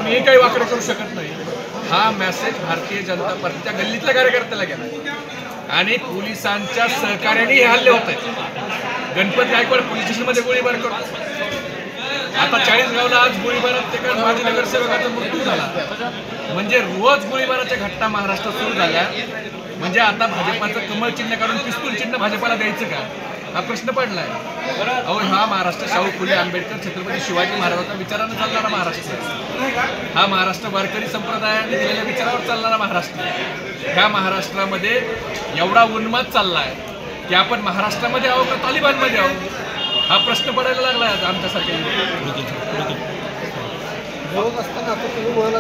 कुणीही काही वाकडं करू शकत नाही। हा मेसेज भारतीय जनता पार्टीच्या गल्लीतल्या कार्यकर्त्याला गेला आणि पोलिसांच्या सहकार्याने हे हल्ले होत आहेत। गणपत गायकवाड पोलीस स्टेशनमध्ये गोळीबार करतो। आता 40गावला आज गोळीबारात एका माजी नगरसेवकाचा मृत्यू झाला। म्हणजे रोज गोळीबाराच्या घटना महाराष्ट्रात सुरू झाल्या। म्हणजे आता भाजपाचं कमळ चिन्ह काढून पिस्तूल चिन्ह भाजपाला द्यायचं का, हा प्रश्न पडलाय। अहो, हा महाराष्ट्र शाहू फुले आंबेडकर छत्रपती शिवाजी महाराजांच्या विचारानं चालणारा महाराष्ट्र, हा महाराष्ट्र वारकरी संप्रदायाने दिलेल्या विचारावर चालणारा महाराष्ट्र। ह्या महाराष्ट्रामध्ये एवढा उन्माद चाललाय की आपण महाराष्ट्रामध्ये आहो का तालिबानमध्ये आहो, हा प्रश्न पडायला लागला आहे आमच्यासारख्या। जवळ असताना आता तुम्ही म्हणालात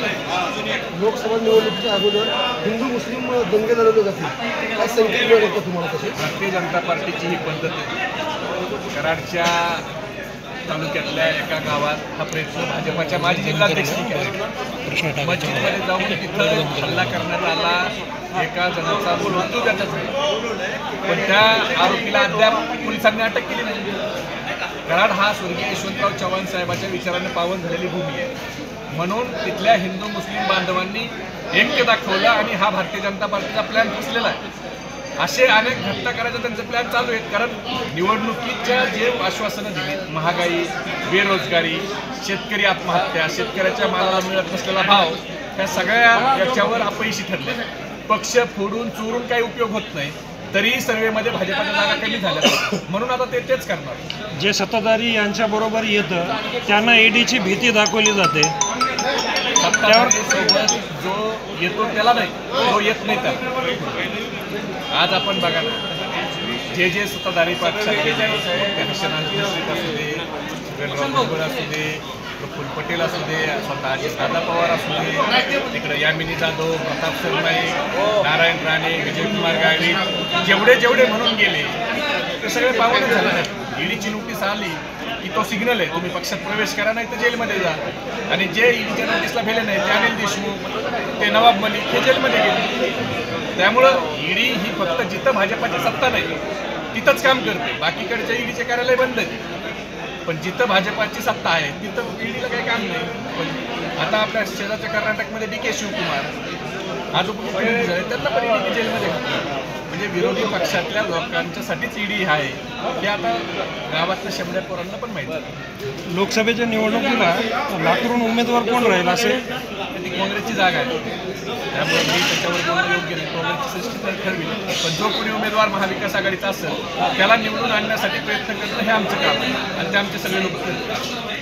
की लोकसभा निवडणुकीच्या अगोदर हिंदू मुस्लिम दंगे लढवले जातील, काय संकेत मिळेल का तुम्हाला? तसे भारतीय जनता पार्टीची ही पद्धत आहे। कराडच्या तालुक्यातल्या एका गावात हा प्रयत्न भाजपाच्या माजी जिल्हाध्यक्षांनी केला। मस्जिदमध्ये जाऊन तिथं हल्ला करण्यात आला, एका जणाचा मृत्यू त्याचा झाला, पण त्या आरोपीला अद्याप पोलिसांनी अटक केली नाही। कराड हा स्वर्गीय यशवंतराव चव्हाण साहेबांच्या विचाराने पावन झालेली भूमी आहे। म्हणून तिथल्या हिंदू मुस्लिम बांधवांनी ऐक्य दाखवलं आणि हा भारतीय जनता पार्टीचा प्लॅन फसलेला आहे। असे अनेक घटना करायचे त्यांचे प्लॅन चालू आहेत। कारण निवडणुकीच्या जे आश्वासनं दिली, महागाई, बेरोजगारी, शेतकरी आत्महत्या, शेतकऱ्याच्या मालाला मिळत नसलेला भाव, त्या सगळ्या याच्यावर अपयशी ठरले। पक्ष फोडून चोरून काही उपयोग होत नाही, तरीही सर्वेमध्ये भाजपाच्या जागा कमी झाल्या, म्हणून आता ते तेच करणार। जे सत्ताधारी यांच्याबरोबर येतं त्यांना ईडीची भीती दाखवली जाते। सत्ताधारीसोबत जो येतो त्याला नाही, जो येत नाही त्याला। आज आपण बघा ना, जे सत्ताधारी पक्षात गेले, असू दे, असू दे, प्रफुल्ल पटेल असू दे, स्वतः अजितदादा पवार असू दे, तिकडे यामिनी जाधव, प्रताप सरनाईक, नारायण राणे, विजयकुमार गावित, जेवढे म्हणून गेले ते सगळे पावनच झाले। ईडीची नोटीस आली की तो सिग्नल आहे, तुम्ही पक्षात प्रवेश करा नाही तर जेलमध्ये जा। आणि जे ईडीच्या नोटीसला भेले नाही ते अनिल देशमुख, ते नवाब मलिक, हे जेलमध्ये गेले। त्यामुळं ईडी ही फक्त जिथं भाजपाची सत्ता नाही तिथंच काम करते, बाकीकडच्या ईडीचे कार्यालय बंद आहे। पण जिथं भाजपाची सत्ता आहे तिथं ईडीला काही काम नाही। पण आता आपल्या शेजारच्या कर्नाटकमध्ये DK शिवकुमार आज उपमुख्यमंत्री झाले, त्यांना पण ईडी जेलमध्ये घातलं। म्हणजे विरोधी पक्षातल्या लोकांच्यासाठीच ईडी आहे हे आता गावातल्या शेमड्या पोरांना पण माहिती आहे। लोकसभेच्या निवडणुकीला लातूरून उमेदवार कोण राहील असे? ती काँग्रेसची जागा आहे, त्यामुळे मी त्याच्यावर बोलणं योग्य नाही। काँग्रेसची सिस्टीम ठरवी, पण जो कोणी उमेदवार महाविकास आघाडीचा असेल त्याला निवडून आणण्यासाठी प्रयत्न करणं हे आमचं काम आहे आणि ते आमचे सगळे लोक करतात।